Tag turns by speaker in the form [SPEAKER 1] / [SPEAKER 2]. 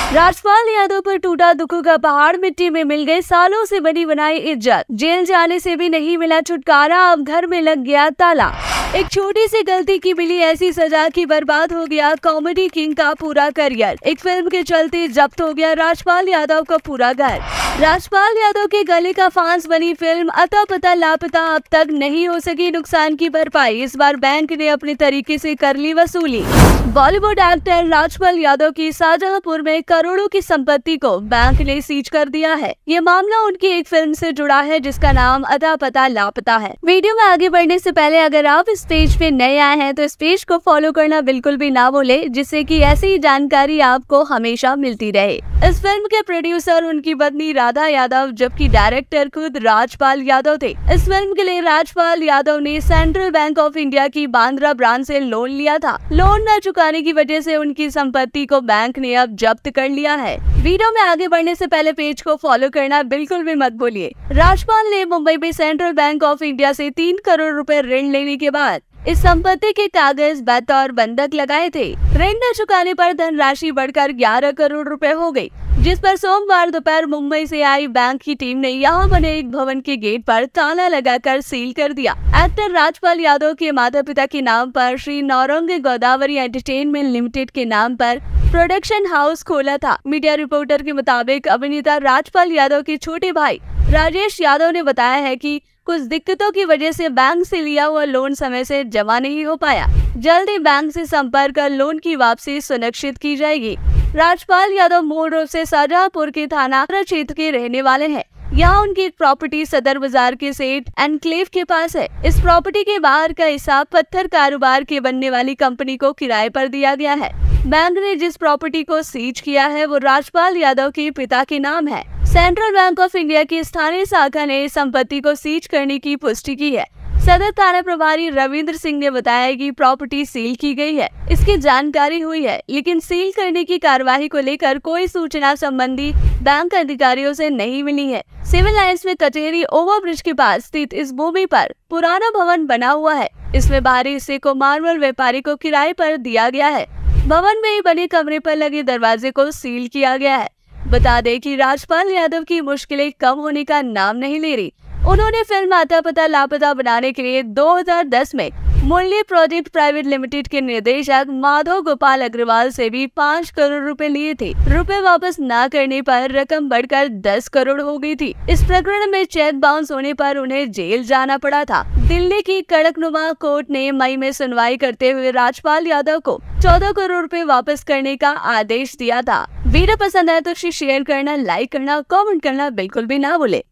[SPEAKER 1] राजपाल यादव पर टूटा दुखों का पहाड़, मिट्टी में मिल गए सालों से बनी बनाई इज्जत। जेल जाने से भी नहीं मिला छुटकारा, अब घर में लग गया ताला। एक छोटी सी गलती की मिली ऐसी सजा कि बर्बाद हो गया कॉमेडी किंग का पूरा करियर। एक फिल्म के चलते जब्त हो गया राजपाल यादव का पूरा घर। राजपाल यादव के गले का फांस बनी फिल्म अता पता लापता, अब तक नहीं हो सकी नुकसान की भरपाई। इस बार बैंक ने अपने तरीके से कर ली वसूली। बॉलीवुड एक्टर राजपाल यादव की शाहजहांपुर में करोड़ों की संपत्ति को बैंक ने सीज कर दिया है। ये मामला उनकी एक फिल्म से जुड़ा है जिसका नाम अता पता लापता है। वीडियो में आगे बढ़ने से पहले अगर आप इस पेज पे नए आए हैं तो इस पेज को फॉलो करना बिल्कुल भी ना भूले, जिससे कि ऐसी ही जानकारी आपको हमेशा मिलती रहे। इस फिल्म के प्रोड्यूसर उनकी पत्नी राधा यादव, जबकि डायरेक्टर खुद राजपाल यादव थे। इस फिल्म के लिए राजपाल यादव ने सेंट्रल बैंक ऑफ इंडिया की बांद्रा ब्रांच से लोन लिया था। लोन न चुकाने की वजह से उनकी संपत्ति को बैंक ने अब जब्त कर लिया है। वीडियो में आगे बढ़ने से पहले पेज को फॉलो करना बिल्कुल भी मत भूलिए। राजपाल ने मुंबई में सेंट्रल बैंक ऑफ इंडिया से 3 करोड़ रुपए ऋण लेने के बाद इस संपत्ति के कागज बतौर बंधक लगाए थे। ऋण न चुकाने पर धनराशि बढ़कर 11 करोड़ रुपए हो गई, जिस पर सोमवार दोपहर मुंबई से आई बैंक की टीम ने यहां बने एक भवन के गेट पर ताला लगाकर सील कर दिया। एक्टर राजपाल यादव के माता पिता के नाम पर श्री नौरंग गोदावरी एंटरटेनमेंट लिमिटेड के नाम पर प्रोडक्शन हाउस खोला था। मीडिया रिपोर्टर के मुताबिक अभिनेता राजपाल यादव के छोटे भाई राजेश यादव ने बताया है कि कुछ दिक्कतों की वजह से बैंक से लिया हुआ लोन समय से जमा नहीं हो पाया। जल्द ही बैंक से संपर्क कर लोन की वापसी सुनिश्चित की जाएगी। राजपाल यादव मूल रूप से शाहजहांपुर के थाना क्षेत्र के रहने वाले हैं। यहाँ उनकी एक प्रॉपर्टी सदर बाजार के सेठ एनक्लेव के पास है। इस प्रॉपर्टी के बाहर का हिस्सा पत्थर कारोबार के बनने वाली कंपनी को किराए पर दिया गया है। बैंक ने जिस प्रॉपर्टी को सीज किया है वो राजपाल यादव के पिता के नाम है। सेंट्रल बैंक ऑफ इंडिया की स्थानीय शाखा ने संपत्ति को सीज करने की पुष्टि की है। सदर थाना प्रभारी रविंद्र सिंह ने बताया कि प्रॉपर्टी सील की गई है, इसकी जानकारी हुई है, लेकिन सील करने की कार्यवाही को लेकर कोई सूचना संबंधी बैंक अधिकारियों से नहीं मिली है। सिविल लाइंस में कचहरी ओवरब्रिज के पास स्थित इस भूमि पर पुराना भवन बना हुआ है। इसमें बाहरी हिस्से को मार्बल व्यापारी को किराए पर दिया गया है। भवन में ही बने कमरे पर लगे दरवाजे को सील किया गया है। बता दें कि राजपाल यादव की मुश्किलें कम होने का नाम नहीं ले रही। उन्होंने फिल्म अता पता लापता बनाने के लिए 2010 में मूल्य प्रोजेक्ट प्राइवेट लिमिटेड के निर्देशक माधव गोपाल अग्रवाल से भी 5 करोड़ रुपए लिए थे। रुपए वापस न करने पर रकम बढ़कर 10 करोड़ हो गई थी। इस प्रकरण में चेक बाउंस होने पर उन्हें जेल जाना पड़ा था। दिल्ली की कड़कनुमा कोर्ट ने मई में सुनवाई करते हुए राजपाल यादव को 14 करोड़ रुपए वापस करने का आदेश दिया था। वीडियो पसंद आए तो शेयर करना, लाइक करना, कमेंट करना बिल्कुल भी ना भूले।